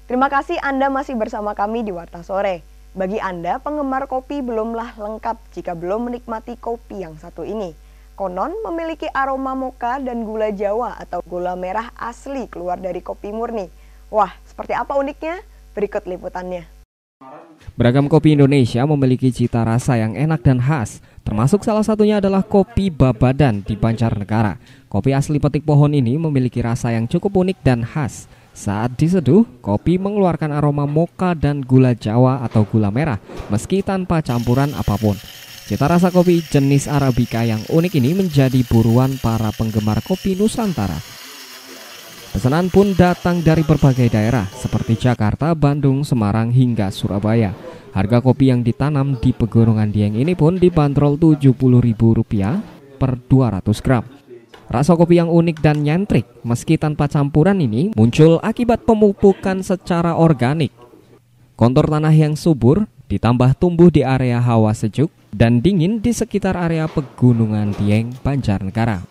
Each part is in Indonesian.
Terima kasih Anda masih bersama kami di Warta Sore. Bagi Anda, penggemar kopi belumlah lengkap jika belum menikmati kopi yang satu ini. Konon memiliki aroma mocha dan gula Jawa atau gula merah asli keluar dari kopi murni. Wah, seperti apa uniknya? Berikut liputannya. Beragam kopi Indonesia memiliki cita rasa yang enak dan khas. Termasuk salah satunya adalah kopi Babadan di Banjarnegara. Kopi asli petik pohon ini memiliki rasa yang cukup unik dan khas. Saat diseduh, kopi mengeluarkan aroma mocha dan gula Jawa atau gula merah, meski tanpa campuran apapun. Cita rasa kopi jenis Arabica yang unik ini menjadi buruan para penggemar kopi Nusantara. Pesanan pun datang dari berbagai daerah, seperti Jakarta, Bandung, Semarang, hingga Surabaya. Harga kopi yang ditanam di Pegunungan Dieng ini pun dibanderol Rp70.000 per 200 gram. Rasa kopi yang unik dan nyentrik, meski tanpa campuran ini, muncul akibat pemupukan secara organik. Kontur tanah yang subur, ditambah tumbuh di area hawa sejuk dan dingin di sekitar area Pegunungan Dieng, Banjarnegara.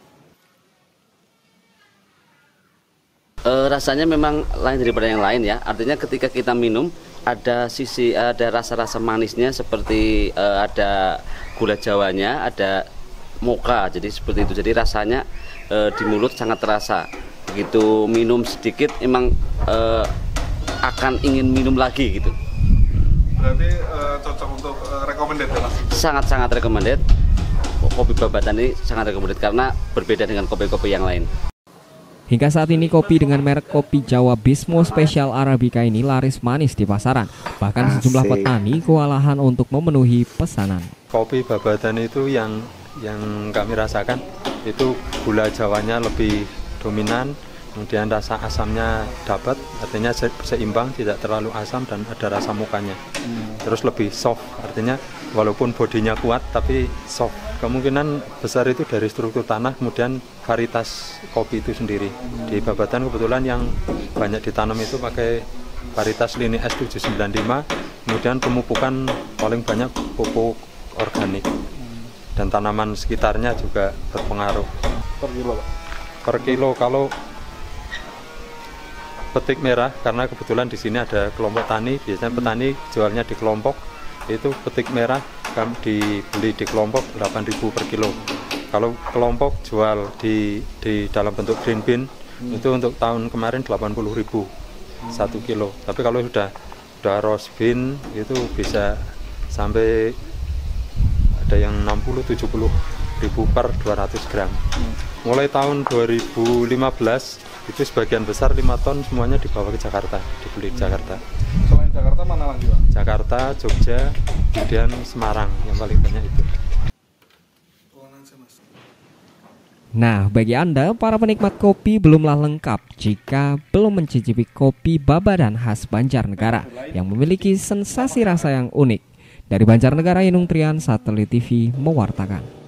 Rasanya memang lain daripada yang lain ya. Artinya ketika kita minum ada rasa-rasa manisnya seperti ada gula Jawanya, ada mocha, jadi seperti itu. Jadi rasanya di mulut sangat terasa. Begitu minum sedikit emang akan ingin minum lagi gitu. Berarti cocok untuk recommended ya Mas? Sangat-sangat recommended. Kopi Babadan ini sangat recommended karena berbeda dengan kopi-kopi yang lain. Hingga saat ini kopi dengan merek kopi Jawa Bismo Spesial Arabica ini laris manis di pasaran. Bahkan sejumlah petani kewalahan untuk memenuhi pesanan. Kopi Babadan itu yang kami rasakan itu gula Jawanya lebih dominan, kemudian rasa asamnya dapat, artinya seimbang, tidak terlalu asam dan ada rasa mukanya. Terus lebih soft, artinya walaupun bodinya kuat tapi soft. Kemungkinan besar itu dari struktur tanah, kemudian varietas kopi itu sendiri. Di Babadan kebetulan yang banyak ditanam itu pakai varietas Lini S795, kemudian pemupukan paling banyak pupuk organik. Dan tanaman sekitarnya juga berpengaruh. Per kilo Pak? Per kilo kalau petik merah, karena kebetulan di sini ada kelompok tani, biasanya petani jualnya di kelompok, itu petik merah kami dibeli di kelompok 8.000 per kilo. Kalau kelompok jual di dalam bentuk green bean, itu untuk tahun kemarin 80.000 1 kilo. Tapi kalau sudah roast bean itu bisa sampai ada yang 60-70 ribu per 200 gram. Mulai tahun 2015 itu sebagian besar 5 ton semuanya dibawa ke Jakarta, dibeli di Jakarta. Selain Jakarta mana lagi Pak? Jakarta, Jogja, kemudian Semarang yang paling banyak itu. Nah, bagi Anda, para penikmat kopi belumlah lengkap jika belum mencicipi kopi Babadan khas Banjarnegara yang memiliki sensasi rasa yang unik. Dari Banjarnegara, Inung Trian, Satelit TV mewartakan.